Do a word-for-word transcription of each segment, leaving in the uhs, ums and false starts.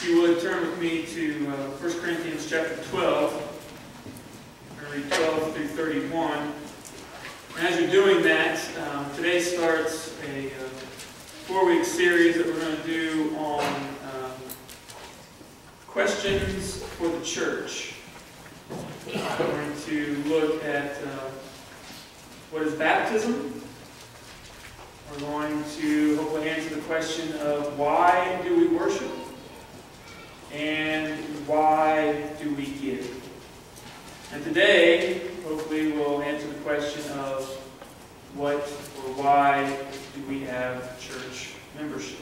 you would, turn with me to uh, First Corinthians chapter twelve. I'm going to read twelve through thirty-one. And as you're doing that, um, today starts a uh, four-week series that we're going to do on um, questions for the church. We're going to look at uh, what is baptism. We're going to hopefully answer the question of why do we worship and why do we give. And today, hopefully, we'll answer the question of what or why do we have church membership.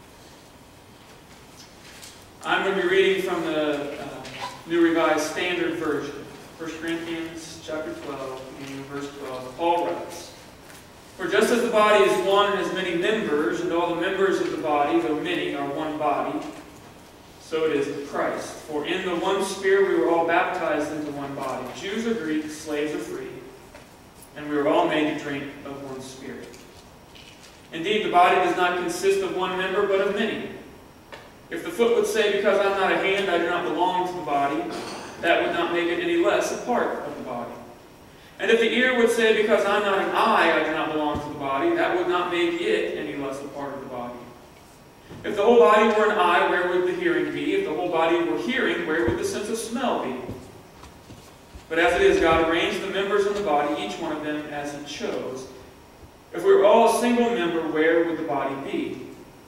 I'm going to be reading from the uh, New Revised Standard Version, First Corinthians chapter twelve, beginning of verse twelve. Paul writes, "For just as the body is one and has many members, and all the members of the body, though many, are one body, so it is with Christ. For in the one Spirit we were all baptized into one body, Jews or Greeks, slaves or free, and we were all made to drink of one Spirit. Indeed, the body does not consist of one member, but of many. If the foot would say, because I'm not a hand, I do not belong to the body, that would not make it any less a part of the body. And if the ear would say, because I'm not an eye, I do not belong to the body, that would not make it any less a part of the body. If the whole body were an eye, where would the hearing be? If the whole body were hearing, where would the sense of smell be? But as it is, God arranged the members of the body, each one of them as He chose. If we were all a single member, where would the body be?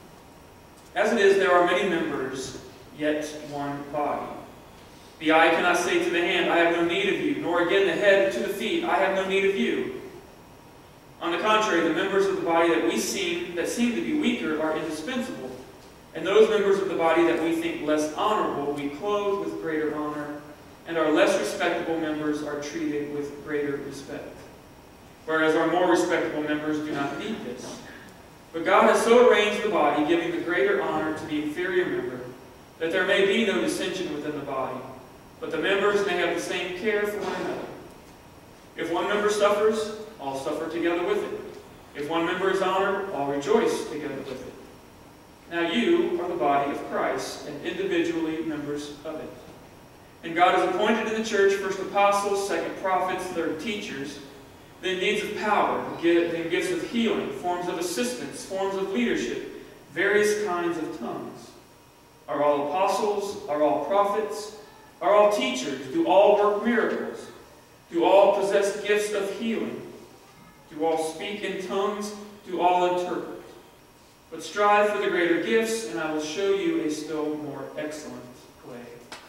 As it is, there are many members, yet one body. The eye cannot say to the hand, I have no need of you, nor again the head to the feet, I have no need of you. On the contrary, the members of the body that we seem that seem to be weaker are indispensable, and those members of the body that we think less honorable we clothe with greater honor, and our less respectable members are treated with greater respect. Whereas our more respectable members do not need this. But God has so arranged the body, giving the greater honor to the inferior member, that there may be no dissension within the body, but the members may have the same care for one another. If one member suffers, all suffer together with it. If one member is honored, all rejoice together with it. Now you are the body of Christ, and individually members of it. And God has appointed in the church first apostles, second prophets, third teachers, then deeds of power, then gifts of healing, forms of assistance, forms of leadership, various kinds of tongues. Are all apostles? Are all prophets? Are all teachers? Do all work miracles? Do all possess gifts of healing? Do all speak in tongues? Do all interpret? But strive for the greater gifts, and I will show you a still more excellent way."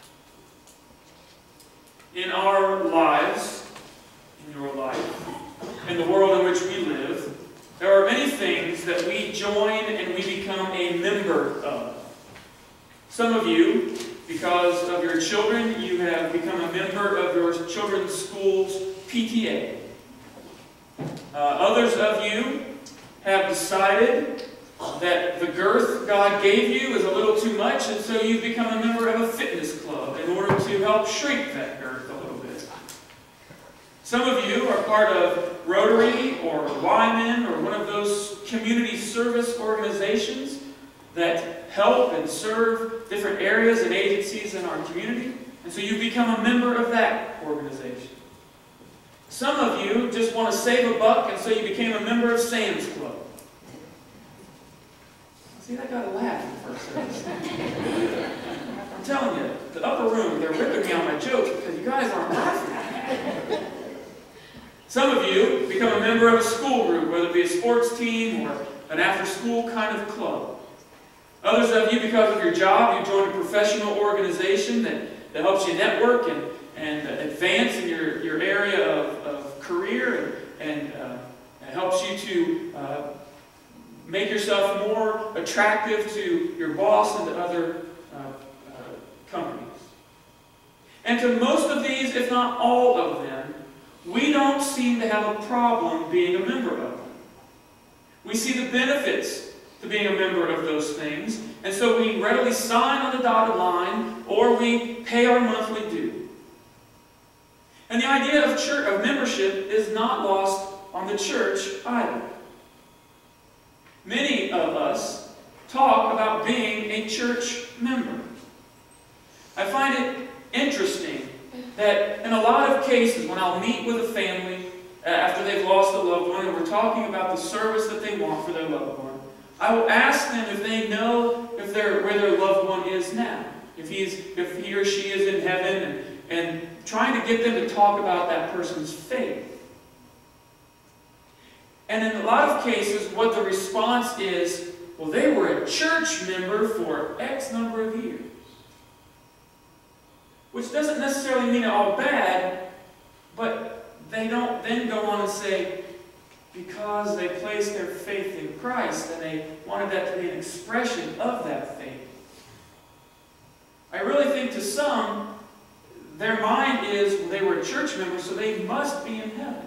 In our lives, in your life, in the world in which we live, there are many things that we join and we become a member of. Some of you, because of your children, you have become a member of your children's school's P T A. Uh, others of you have decided that the girth God gave you is a little too much, and so you've become a member of a fitness club in order to help shrink that girth a little bit. Some of you are part of Rotary or Wyman or one of those community service organizations that help and serve different areas and agencies in our community, and so you've become a member of that organization. Some of you just want to save a buck, and so you became a member of Sam's Club. See, that got a laugh in the first second. I'm telling you, the upper room, they're ripping me on my jokes because you guys aren't laughing. Some of you become a member of a school group, whether it be a sports team or an after-school kind of club. Others of you, because of your job, you join a professional organization that, that helps you network and, and uh, advance in your, your area of, of career and, and, uh, and helps you to uh, make yourself more attractive to your boss and to other uh, uh, companies. And to most of these, if not all of them, we don't seem to have a problem being a member of them. We see the benefits to being a member of those things, and so we readily sign on the dotted line, or we pay our monthly due. And the idea of church of membership is not lost on the church either. Many of us talk about being a church member. I find it interesting that in a lot of cases, when I'll meet with a family uh, after they've lost a loved one, and we're talking about the service that they want for their loved one, I will ask them if they know if they're, where their loved one is now, if he's, if he or she is in heaven, and, and trying to get them to talk about that person's faith. And in a lot of cases, what the response is, well, they were a church member for X number of years. Which doesn't necessarily mean it all bad, but they don't then go on and say, because they placed their faith in Christ, and they wanted that to be an expression of that faith. I really think to some, their mind is, well, they were a church member, so they must be in heaven.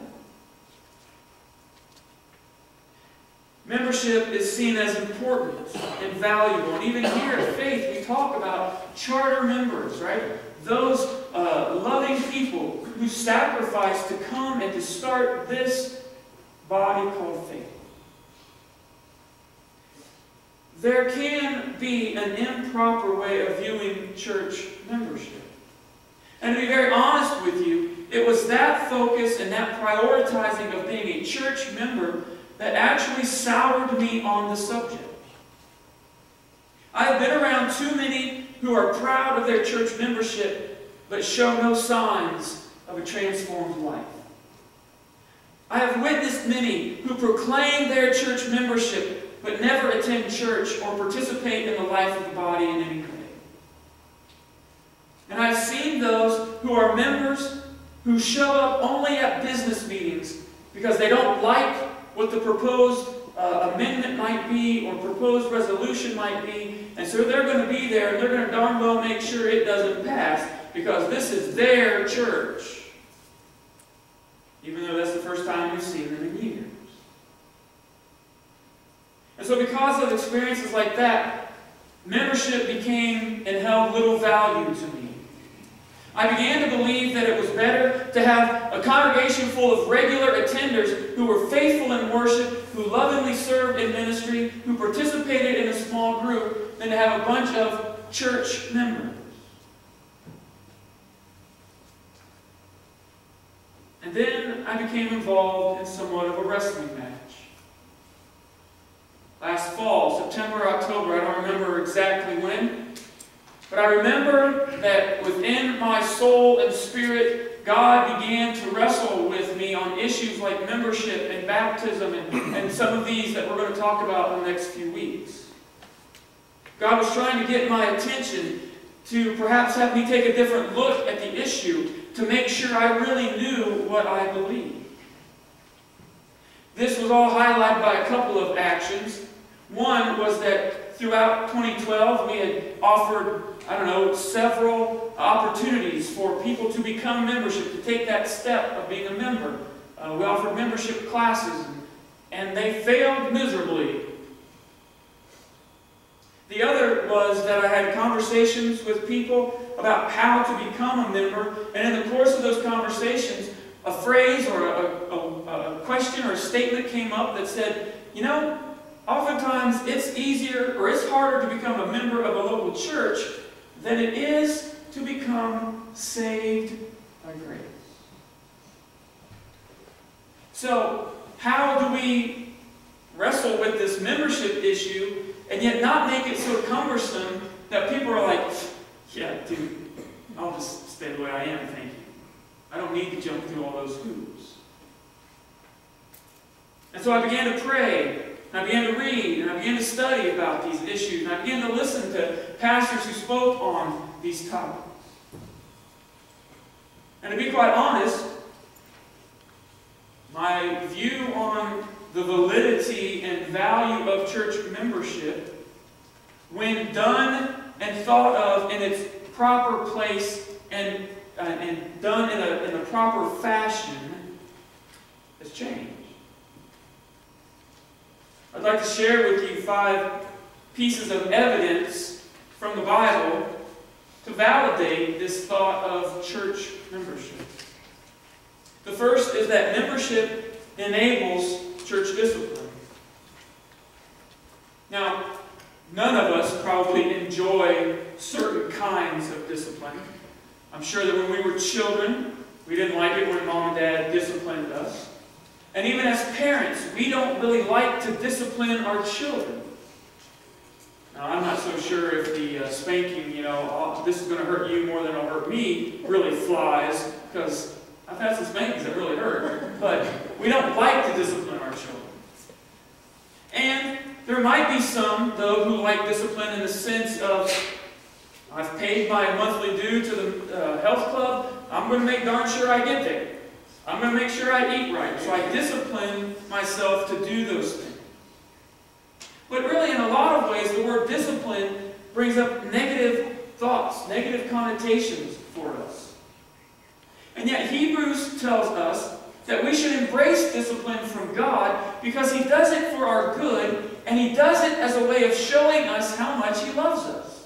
Membership is seen as important and valuable. And even here at Faith, we talk about charter members, right? Those uh, loving people who sacrifice to come and to start this body called Faith. There can be an improper way of viewing church membership. And to be very honest with you, it was that focus and that prioritizing of being a church member that actually soured me on the subject. I have been around too many who are proud of their church membership but show no signs of a transformed life. I have witnessed many who proclaim their church membership but never attend church or participate in the life of the body in any way. And I've seen those who are members who show up only at business meetings because they don't like what the proposed uh, amendment might be or proposed resolution might be, and so they're going to be there and they're going to darn well make sure it doesn't pass because this is their church, even though that's the first time we've seen them in years. And so because of experiences like that, membership became and held little value to me. I began to believe that it was better to have a congregation full of regular attenders who were faithful in worship, who lovingly served in ministry, who participated in a small group, than to have a bunch of church members. And then I became involved in somewhat of a wrestling match. Last fall, September, October, I don't remember exactly when, but I remember that within my soul and spirit, God began to wrestle with me on issues like membership and baptism and, and some of these that we're going to talk about in the next few weeks. God was trying to get my attention to perhaps have me take a different look at the issue to make sure I really knew what I believed. This was all highlighted by a couple of actions. One was that throughout twenty twelve, we had offered, I don't know, several opportunities for people to become membership, to take that step of being a member. Uh, we offered membership classes, and they failed miserably. The other was that I had conversations with people about how to become a member, and in the course of those conversations, a phrase or a, a, a question or a statement came up that said, you know, oftentimes it's easier or it's harder to become a member of a local church than it is to become saved by grace. So, how do we wrestle with this membership issue and yet not make it so cumbersome that people are like, yeah, dude, I'll just stay the way I am, thank you. I don't need to jump through all those hoops. And so I began to pray. And I began to read, and I began to study about these issues, and I began to listen to pastors who spoke on these topics. And to be quite honest, my view on the validity and value of church membership, when done and thought of in its proper place and, uh, and done in a, in a proper fashion, has changed. I'd like to share with you five pieces of evidence from the Bible to validate this thought of church membership. The first is that membership enables church discipline. Now, none of us probably enjoy certain kinds of discipline. I'm sure that when we were children, we didn't like it when Mom and Dad disciplined us. And even as parents, we don't really like to discipline our children. Now, I'm not so sure if the uh, spanking, you know, oh, this is going to hurt you more than it'll hurt me, really flies, because I've had some spankings that really hurt. But we don't like to discipline our children. And there might be some, though, who like discipline in the sense of, I've paid my monthly due to the uh, health club, I'm going to make darn sure I get there. I'm going to make sure I eat right. So I discipline myself to do those things. But really, in a lot of ways, the word discipline brings up negative thoughts, negative connotations for us. And yet Hebrews tells us that we should embrace discipline from God because He does it for our good, and He does it as a way of showing us how much He loves us.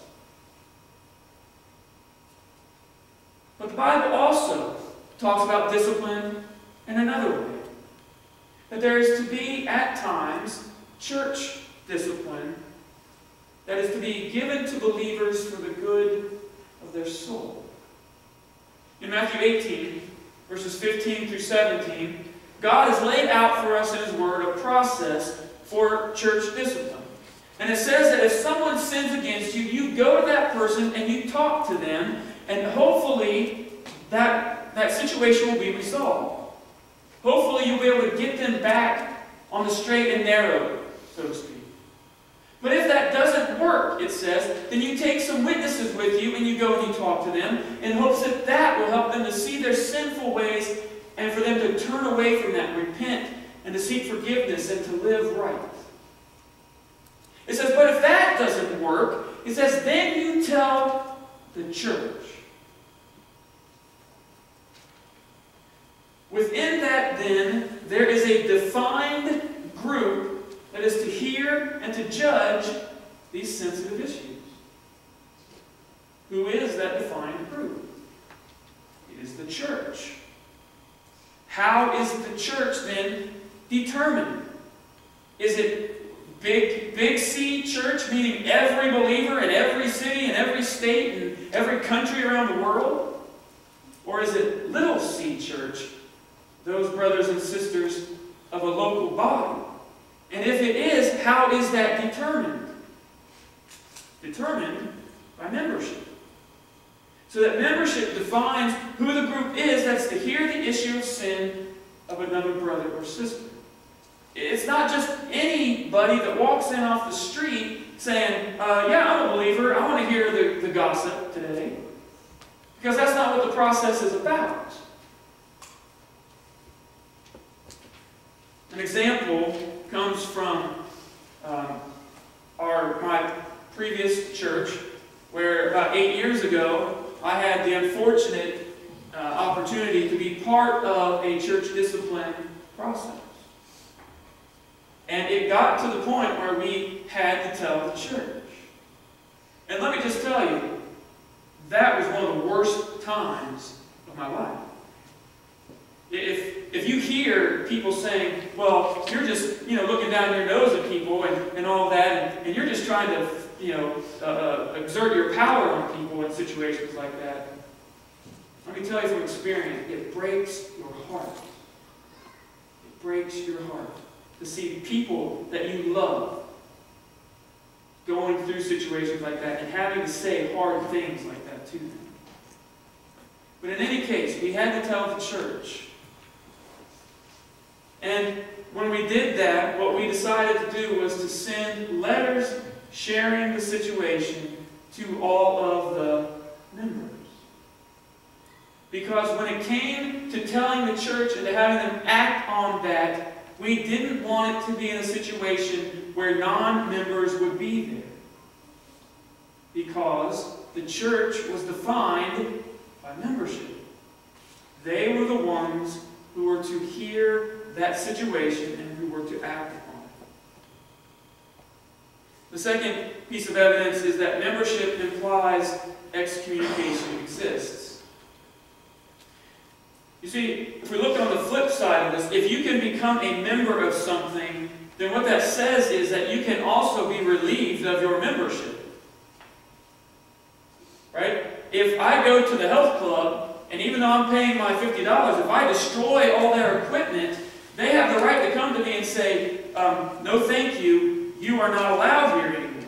But the Bible also talks about discipline in another way. That there is to be, at times, church discipline that is to be given to believers for the good of their soul. In Matthew eighteen, verses fifteen through seventeen, God has laid out for us in His Word a process for church discipline. And it says that if someone sins against you, you go to that person and you talk to them, and hopefully that, that situation will be resolved. Hopefully you'll be able to get them back on the straight and narrow, so to speak. But if that doesn't work, it says, then you take some witnesses with you and you go and you talk to them in hopes that that will help them to see their sinful ways and for them to turn away from that, repent, and to seek forgiveness and to live right. It says, but if that doesn't work, it says, then you tell the church. Within that, then, there is a defined group that is to hear and to judge these sensitive issues. Who is that defined group? It is the church. How is the church then determined? Is it big, big C church, meaning every believer in every city and every state and every country around the world? Or is it little C church, those brothers and sisters of a local body? And if it is, how is that determined? Determined by membership. So that membership defines who the group is that's to hear the issue of sin of another brother or sister. It's not just anybody that walks in off the street saying, uh, yeah, I'm a believer, I want to hear the, the gossip today. Because that's not what the process is about. An example comes from um, our my previous church, where about eight years ago I had the unfortunate uh, opportunity to be part of a church discipline process. And it got to the point where we had to tell the church. And let me just tell you, that was one of the worst times of my life. If, if you hear people saying, well, you're just, you know, looking down your nose at people and, and all that, and, and you're just trying to, you know, uh, exert your power on people in situations like that, let me tell you from experience, it breaks your heart. It breaks your heart to see people that you love going through situations like that and having to say hard things like that to them. But in any case, we had to tell the church. And when we did that, what we decided to do was to send letters sharing the situation to all of the members. Because when it came to telling the church and to having them act on that, we didn't want it to be in a situation where non-members would be there. Because the church was defined by membership. They were the ones who were to hear that situation and who were to act upon it. The second piece of evidence is that membership implies excommunication exists. You see, if we look on the flip side of this, if you can become a member of something, then what that says is that you can also be relieved of your membership. I go to the health club, and even though I'm paying my fifty dollars, if I destroy all their equipment, they have the right to come to me and say, um, no thank you, you are not allowed here anymore.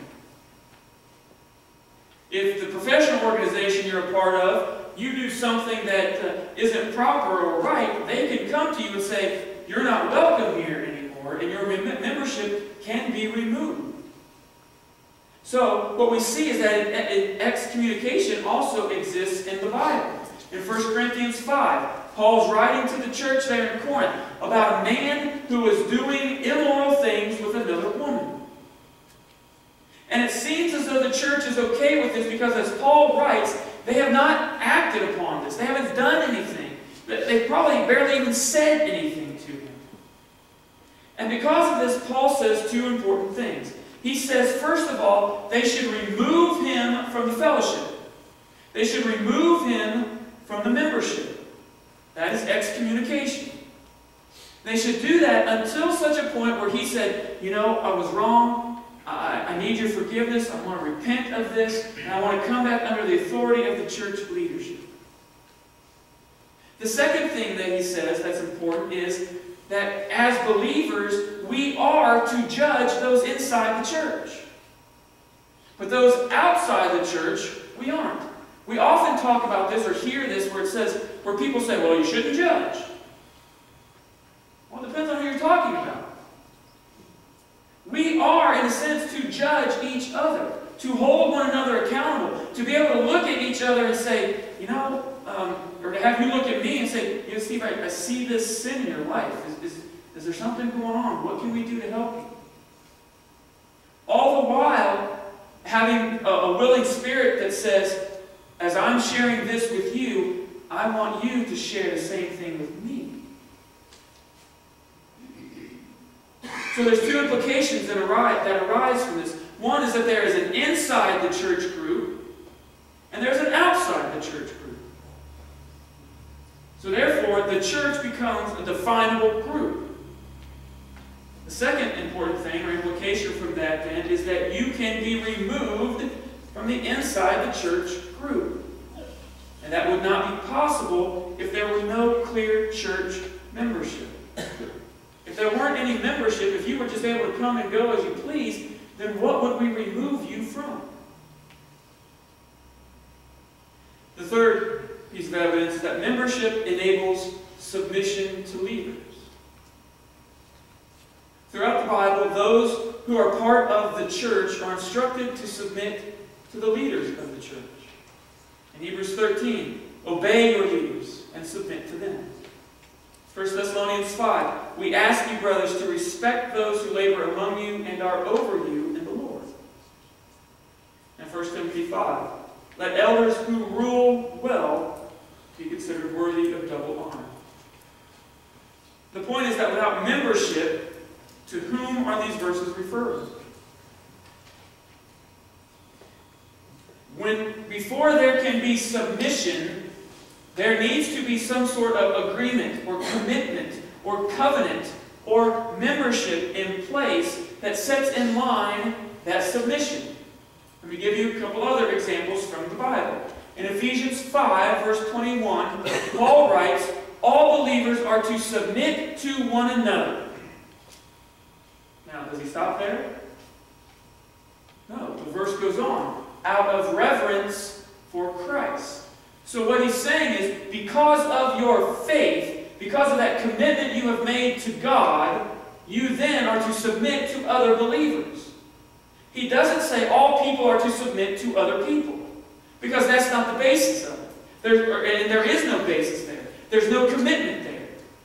If the professional organization you're a part of, you do something that uh, isn't proper or right, they can come to you and say, you're not welcome here anymore, and your mem membership can be removed. So, what we see is that excommunication also exists in the Bible. In First Corinthians five, Paul's writing to the church there in Corinth about a man who was doing immoral things with another woman. And it seems as though the church is okay with this because, as Paul writes, they have not acted upon this. They haven't done anything. They've probably barely even said anything to him. And because of this, Paul says two important things. He says, first of all, they should remove him from the fellowship. They should remove him from the membership. That is excommunication. They should do that until such a point where he said, you know, I was wrong. I, I need your forgiveness. I want to repent of this. And I want to come back under the authority of the church leadership. The second thing that he says that's important is that as believers, we are to judge those inside the church. But those outside the church, we aren't. We often talk about this or hear this where it says, where people say, well, you shouldn't judge. Well, it depends on who you're talking about. We are, in a sense, to judge each other, to hold one another accountable, to be able to look at each other and say, you know, um, or to have you look at me and say, you know, Steve, I, I see this sin in your life. Is, is, is there something going on? What can we do to help you? All the while, having a, a willing spirit that says, as I'm sharing this with you, I want you to share the same thing with me. So there's two implications that arise, that arise from this. One is that there is an inside the church group, and there's an outside the church group. So therefore, the church becomes a definable group. The second important thing or implication from that then is that you can be removed from the inside the church group. And that would not be possible if there were no clear church membership. If there weren't any membership, if you were just able to come and go as you please, then what would we remove you from? The third piece of evidence is that membership enables submission to leaders. Throughout the Bible, those who are part of the church are instructed to submit to the leaders of the church. In Hebrews thirteen, obey your leaders and submit to them. First Thessalonians five, we ask you, brothers, to respect those who labor among you and are over you in the Lord. And First Timothy five, let elders who rule well be considered worthy of double honor. The point is that without membership, to whom are these verses referring? When, before there can be submission, there needs to be some sort of agreement or commitment or covenant or membership in place that sets in line that submission. Let me give you a couple other examples from the Bible. In Ephesians five, verse twenty-one, Paul writes, all believers are to submit to one another. Now, does he stop there? No, the verse goes on. Out of reverence for Christ. So what he's saying is, because of your faith, because of that commitment you have made to God, you then are to submit to other believers. He doesn't say all people are to submit to other people, because that's not the basis of it. There, and there is no basis there. There's no commitment there.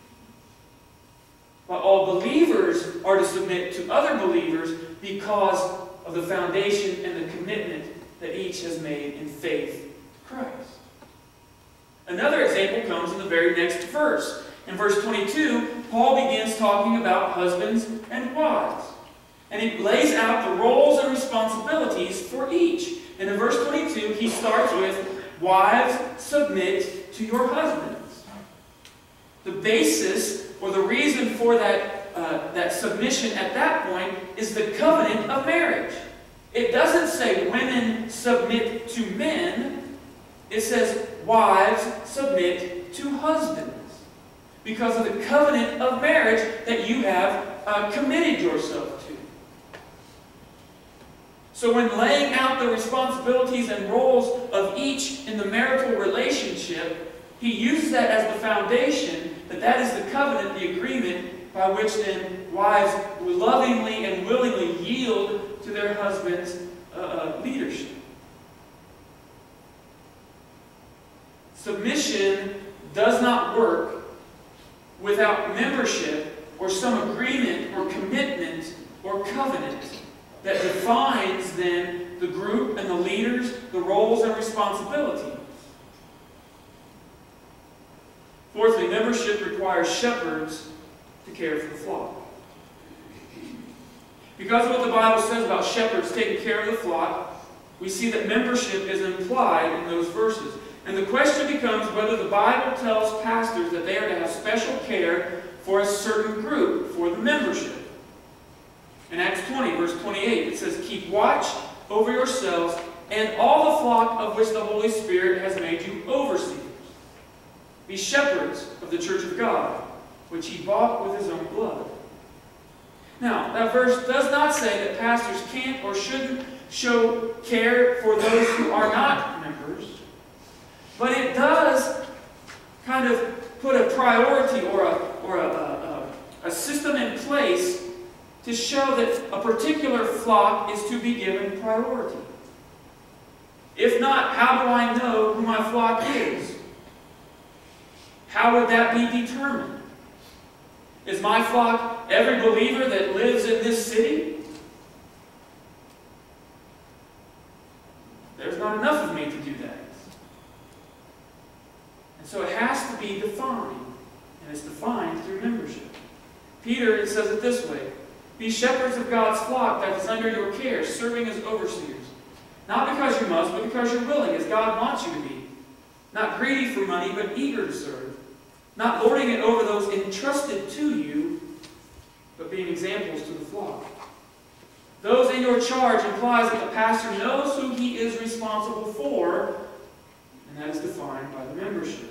But all believers are to submit to other believers because of the foundation and the commitment that each has made in faith in Christ. Another example comes in the very next verse. In verse twenty-two, Paul begins talking about husbands and wives. And he lays out the roles and responsibilities for each. And in verse twenty-two, he starts with, wives, submit to your husbands. The basis or the reason for that, uh, that submission at that point is the covenant of marriage. It doesn't say women submit to men. it says, wives, submit to husbands, because of the covenant of marriage that you have uh, committed yourself to. So when laying out the responsibilities and roles of each in the marital relationship, he uses that as the foundation, that that is the covenant, the agreement, by which then wives lovingly and willingly yield to their husband's uh, uh, leadership. Submission does not work without membership or some agreement or commitment or covenant that defines then the group and the leaders, the roles and responsibilities. Fourthly, membership requires shepherds to care for the flock. Because of what the Bible says about shepherds taking care of the flock, we see that membership is implied in those verses. And the question becomes whether the Bible tells pastors that they are to have special care for a certain group, for the membership. In Acts twenty, verse twenty-eight, it says, "Keep watch over yourselves and all the flock of which the Holy Spirit has made you overseers. Be shepherds of the church of God, which he bought with his own blood." Now, that verse does not say that pastors can't or shouldn't show care for those who are not members, but it does kind of put a priority or a, or a, a, a system in place to show that a particular flock is to be given priority. If not, how do I know who my flock is? How would that be determined? Is my flock every believer that lives in this city? There's not enough of me to do that. And so it has to be defined. And it's defined through membership. Peter, it says it this way: "Be shepherds of God's flock that is under your care, serving as overseers. Not because you must, but because you're willing, as God wants you to be. Not greedy for money, but eager to serve. Not lording it over those entrusted to you, but being examples to the flock." Those in your charge implies that the pastor knows who he is responsible for, and that is defined by the membership.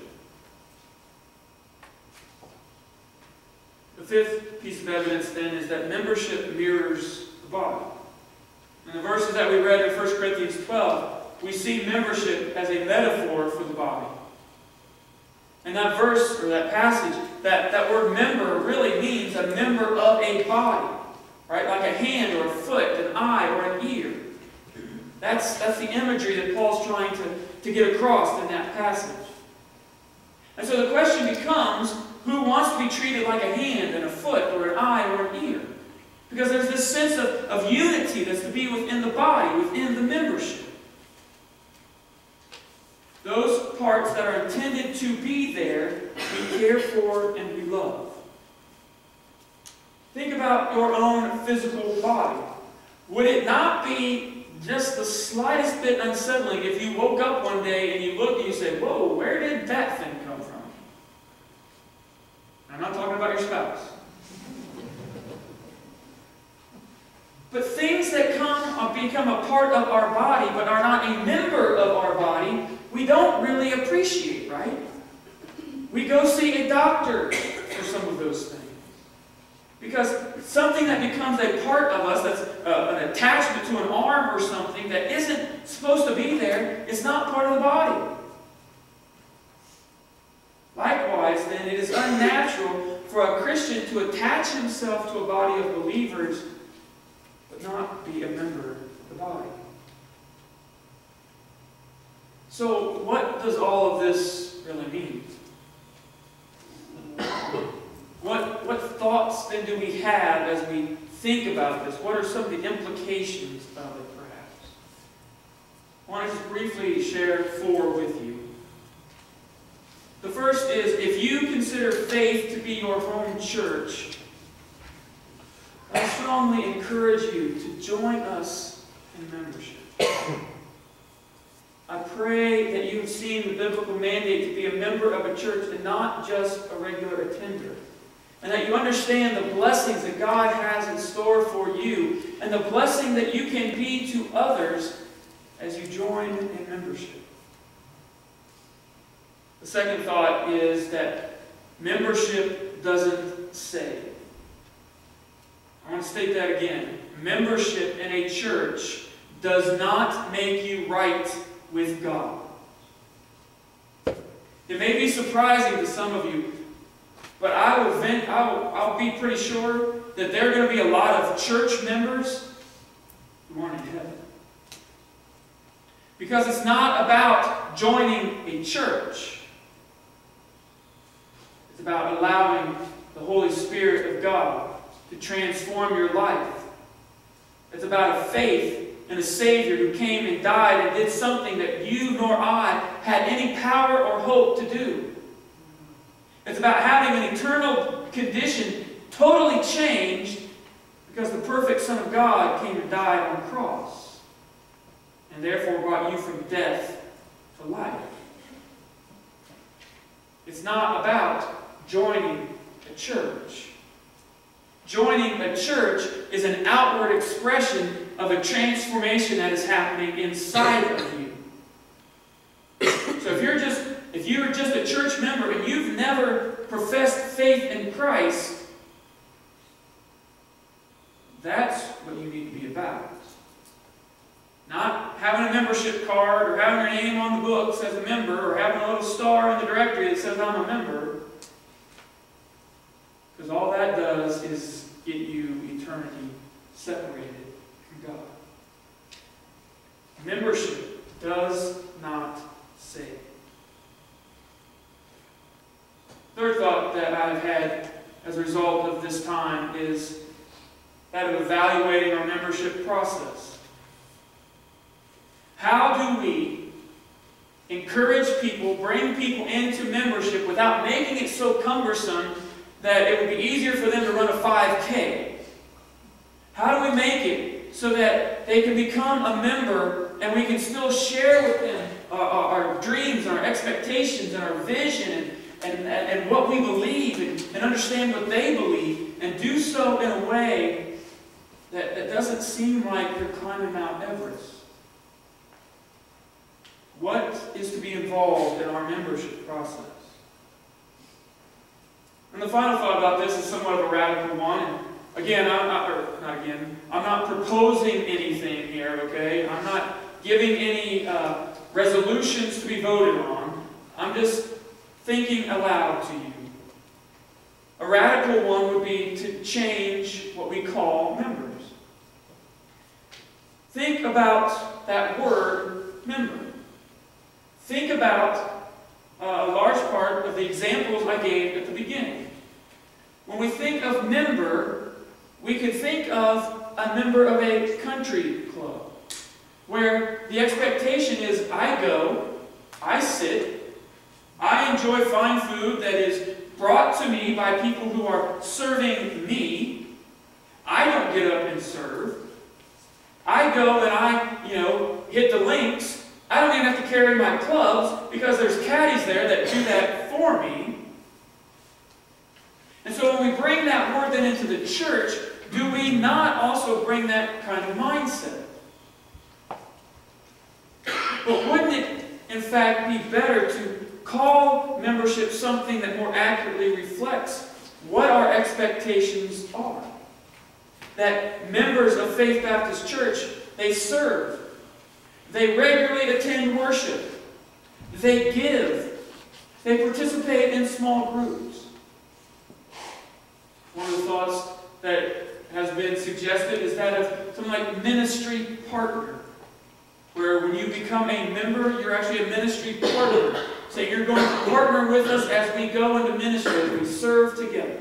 The fifth piece of evidence, then, is that membership mirrors the body. In the verses that we read in First Corinthians twelve, we see membership as a metaphor for the body. And that verse, or that passage, that, that word member really means a member of a body. Right? Like a hand or a foot, an eye or an ear. That's, that's the imagery that Paul's trying to, to get across in that passage. And so the question becomes, who wants to be treated like a hand and a foot or an eye or an ear? Because there's this sense of, of unity that's to be within the body, within the membership. Those parts that are intended to be there, we care for and we love. Think about your own physical body. Would it not be just the slightest bit unsettling if you woke up one day and you looked and you say, "Whoa, where did that thing come from?" I'm not talking about your spouse. But things that come become a part of our body but are not a member of our body, we don't really appreciate, right? We go see a doctor for some of those things. Because something that becomes a part of us, that's uh, an attachment to an arm or something that isn't supposed to be there, is not part of the body. Likewise, then, it is unnatural for a Christian to attach himself to a body of believers but not be a member of the body. So, what does all of this really mean? What, what thoughts then do we have as we think about this? What are some of the implications of it, perhaps? I want to just briefly share four with you. The first is, if you consider faith to be your home church, I strongly encourage you to join us in membership. I pray that you've seen the biblical mandate to be a member of a church and not just a regular attender. And that you understand the blessings that God has in store for you and the blessing that you can be to others as you join in membership. The second thought is that membership doesn't save. I want to state that again. Membership in a church does not make you right with God. It may be surprising to some of you, but I will vent, I will, I'll be pretty sure that there are going to be a lot of church members who aren't in heaven. Because it's not about joining a church. It's about allowing the Holy Spirit of God to transform your life. It's about a faith in a Savior who came and died and did something that you nor I had any power or hope to do. It's about having an eternal condition totally changed because the perfect Son of God came and died on the cross and therefore brought you from death to life. It's not about joining a church. Joining a church is an outward expression of a transformation that is happening inside of you. So if you're just if you're just a church member and you've never professed faith in Christ, that's what you need to be about. Not having a membership card or having your name on the books as a member or having a little star in the directory that says I'm a member. Because all that does is get you eternity separated from God. Membership does not save. Third thought that I've had as a result of this time is that of evaluating our membership process. How do we encourage people, bring people into membership without making it so cumbersome that it would be easier for them to run a five K? How do we make it so that they can become a member and we can still share with them our, our, our dreams, our expectations, and our vision, and, and, and what we believe, and, and understand what they believe, and do so in a way that, that doesn't seem like they're climbing Mount Everest? What is to be involved in our membership process? And the final thought about this is somewhat of a radical one. And again, I'm not, or not again, I'm not proposing anything here, okay? I'm not giving any uh, resolutions to be voted on. I'm just thinking aloud to you. A radical one would be to change what we call members. Think about that word, member. Think about uh, a large part of the examples I gave at the beginning. When we think of member, we could think of a member of a country club, where the expectation is I go, I sit, I enjoy fine food that is brought to me by people who are serving me. I don't get up and serve. I go and I, you know, hit the links. I don't even have to carry my clubs because there's caddies there that do that for me. And so when we bring that word then into the church, do we not also bring that kind of mindset? But wouldn't it, in fact, be better to call membership something that more accurately reflects what our expectations are? That members of Faith Baptist Church, they serve. They regularly attend worship. They give. They participate in small groups. One of the thoughts that has been suggested is that of something like ministry partner, where when you become a member, you're actually a ministry partner. So you're going to partner with us as we go into ministry, as we serve together.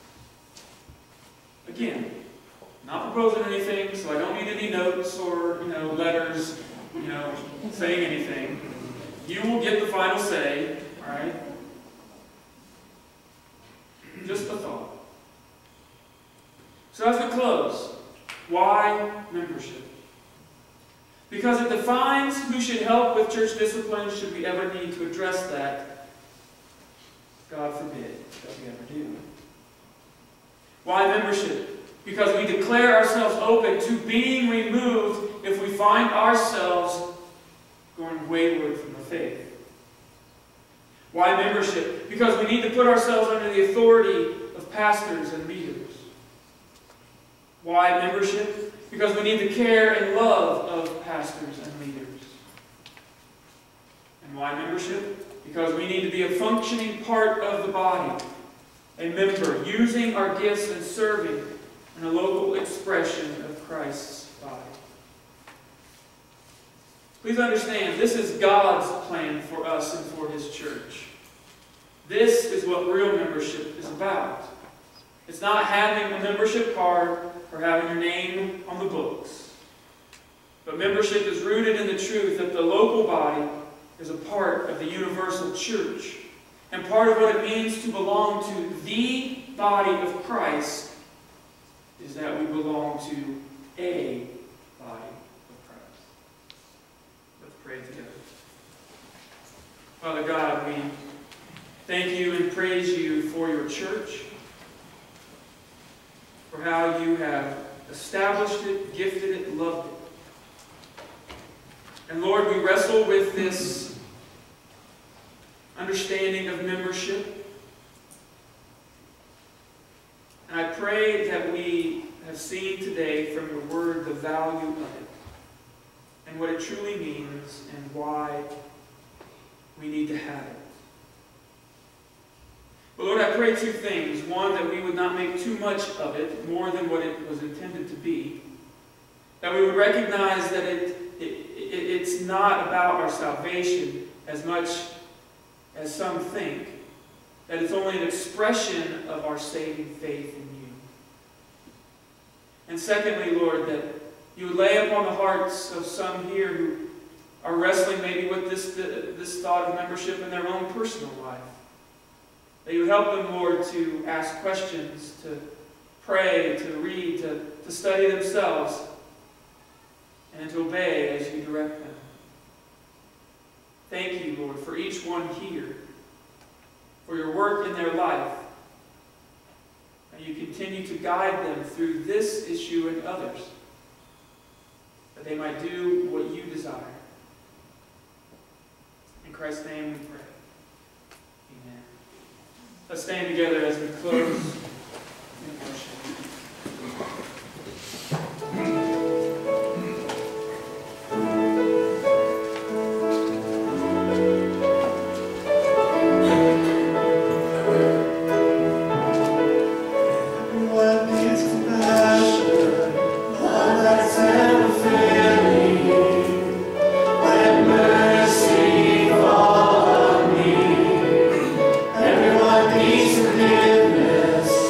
Again, not proposing anything, so I don't need any notes or, you know, letters, you know, saying anything. You will get the final say, all right? Just a thought. So as we close, why membership? Because it defines who should help with church discipline should we ever need to address that. God forbid that we ever do. Why membership? Because we declare ourselves open to being removed if we find ourselves going wayward from the faith. Why membership? Because we need to put ourselves under the authority of pastors and leaders. Why membership? Because we need the care and love of pastors and leaders. And why membership? Because we need to be a functioning part of the body, a member, using our gifts and serving in a local expression of Christ's body. Please understand, this is God's plan for us and for His church. This is what real membership is about. It's not having a membership card or having your name on the books. But membership is rooted in the truth that the local body is a part of the universal church. And part of what it means to belong to the body of Christ is that we belong to a body of Christ. Let's pray together. Father God, we thank you and praise you for your church, for how you have established it, gifted it, loved it. And Lord, we wrestle with this understanding of membership. And I pray that we have seen today from your word the value of it and what it truly means and why we need to have it. But Lord, I pray two things. One, that we would not make too much of it, more than what it was intended to be. That we would recognize that it, it, it, it's not about our salvation as much as some think. That it's only an expression of our saving faith in you. And secondly, Lord, that you would lay upon the hearts of some here who are wrestling maybe with this, this thought of membership in their own personal life. That you would help them, Lord, to ask questions, to pray, to read, to, to study themselves, and to obey as you direct them. Thank you, Lord, for each one here, for your work in their life. And you continue to guide them through this issue and others, that they might do what you desire. In Christ's name we pray. Amen. Let's stand together as we close in worship. Everyone needs forgiveness.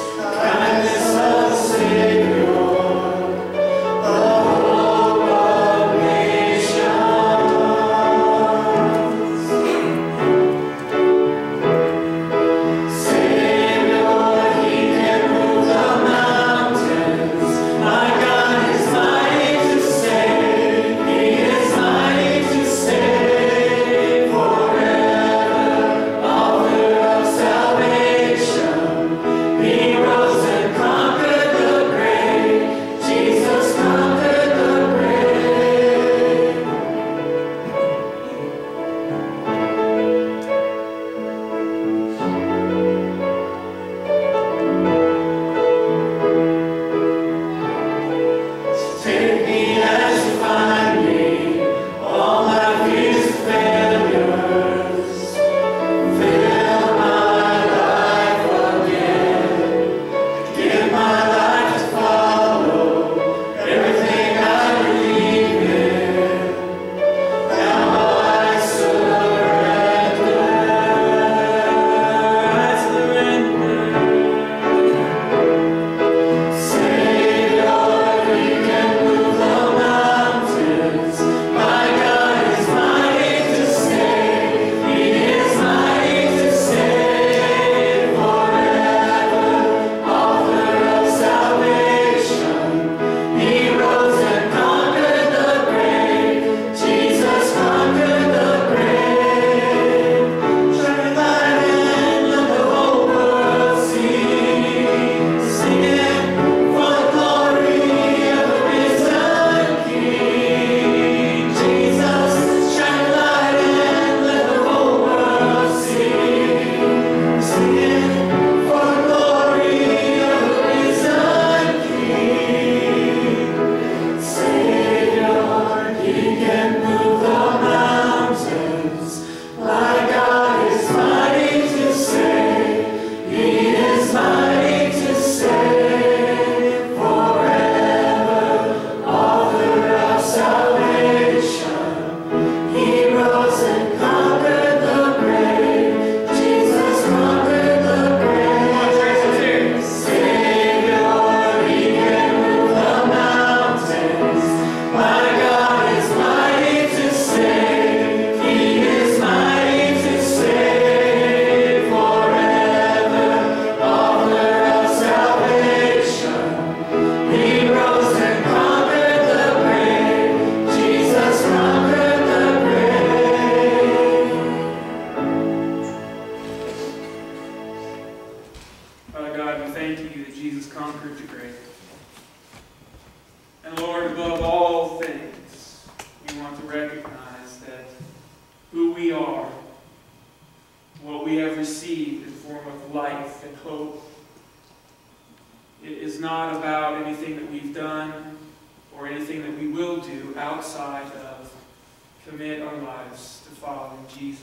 not about anything that we've done or anything that we will do outside of commit our lives to following Jesus.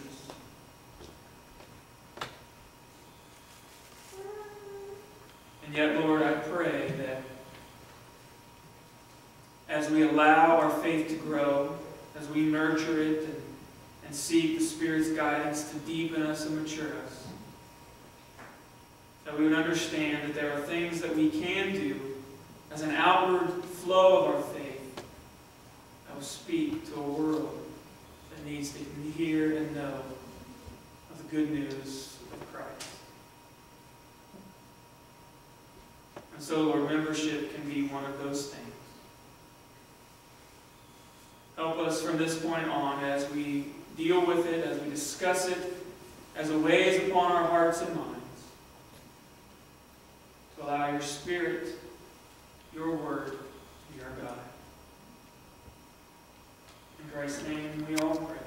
And yet, Lord, I pray that as we allow our faith to grow, as we nurture it and, and seek the Spirit's guidance to deepen us and mature us, that we would understand that there are things that we can do as an outward flow of our faith that will speak to a world that needs to hear and know of the good news of Christ. And so, Lord, membership can be one of those things. Help us from this point on as we deal with it, as we discuss it, as it weighs upon our hearts and minds, to allow your Spirit, your Word, to be our guide. In Christ's name we all pray.